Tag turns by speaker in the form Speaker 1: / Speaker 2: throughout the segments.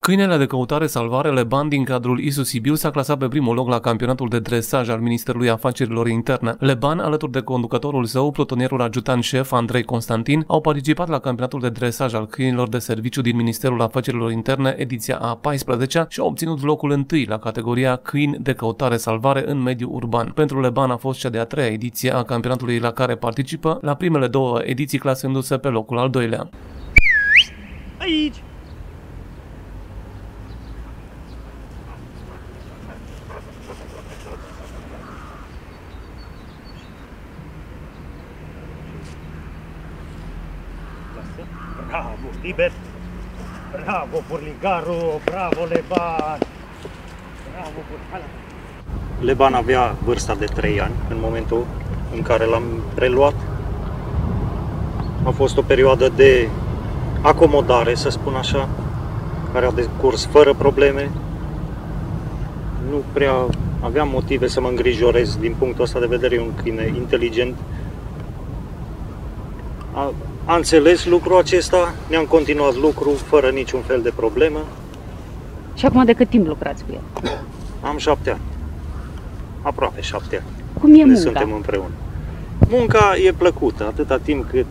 Speaker 1: Câinele de căutare-salvare Leban din cadrul ISU Sibiu s-a clasat pe primul loc la campionatul de dresaj al Ministerului Afacerilor Interne. Leban, alături de conducătorul său, plutonierul ajutant șef Andrei Constantin, au participat la campionatul de dresaj al câinilor de serviciu din Ministerul Afacerilor Interne, ediția a 14-a, și au obținut locul întâi la categoria câini de căutare-salvare în mediul urban. Pentru Leban a fost cea de-a treia ediție a campionatului la care participă, la primele două ediții clasându-se pe locul al doilea.
Speaker 2: Aici! Bravo, Tiber! Bravo, Burligaru! Bravo, Leban! Bravo, Burligaru! Leban avea vârsta de 3 ani în momentul în care l-am preluat. A fost o perioadă de acomodare, să spun așa, care a decurs fără probleme. Nu prea aveam motive să mă îngrijorez din punctul ăsta de vedere. E un câine inteligent. A înțeles lucrul acesta, ne-am continuat lucrul fără niciun fel de problemă.
Speaker 3: Și acum de cât timp lucrați cu el?
Speaker 2: Am 7 ani. Aproape 7 ani.
Speaker 3: Cum e munca?
Speaker 2: Suntem împreună. Munca e plăcută, atâta timp cât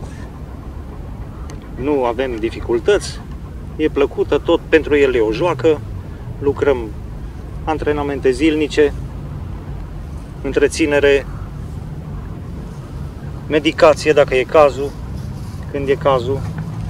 Speaker 2: nu avem dificultăți, e plăcută, tot pentru el e o joacă, lucrăm antrenamente zilnice, întreținere, medicație dacă e cazul, când e cazul.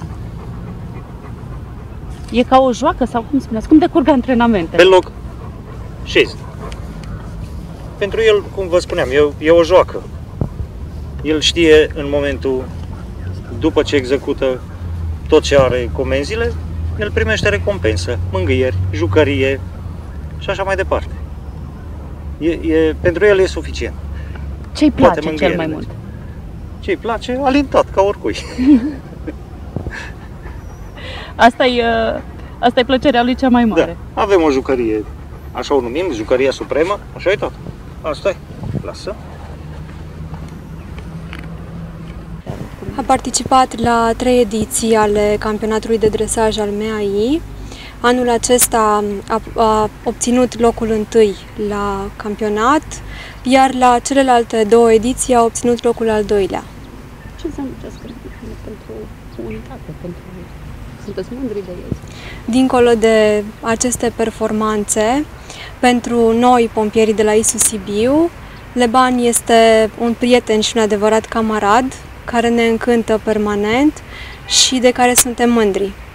Speaker 3: E ca o joacă sau cum spuneați? Cum decurg antrenamentele?
Speaker 2: Pe loc, șezi. Pentru el, cum vă spuneam, e o joacă. El știe în momentul, după ce execută tot ce are comenzile, el primește recompensă, mângâieri, jucărie și așa mai departe. Pentru el e suficient.
Speaker 3: Ce-i place cel mai mult?
Speaker 2: Ce-i place? Alintat, ca oricui.
Speaker 3: Asta e plăcerea lui cea mai mare.
Speaker 2: Da. Avem o jucărie, așa o numim, jucăria supremă, așa e tot. Asta e. Lasă.
Speaker 4: A participat la 3 ediții ale campionatului de dresaj al MEAI. Anul acesta a obținut locul întâi la campionat, iar la celelalte 2 ediții a obținut locul al doilea.
Speaker 3: Ce înseamnă această pentru unitate? Sunteți mândri de el?
Speaker 4: Dincolo de aceste performanțe, pentru noi, pompierii de la ISU Sibiu, Leban este un prieten și un adevărat camarad care ne încântă permanent și de care suntem mândri.